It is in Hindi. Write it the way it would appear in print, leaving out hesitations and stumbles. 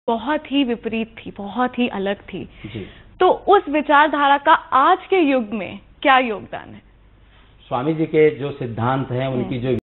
बहुत ही विपरीत थी, बहुत ही अलग थी जी। तो उस विचारधारा का आज के युग में क्या योगदान है? स्वामी जी के जो सिद्धांत हैं, उनकी जो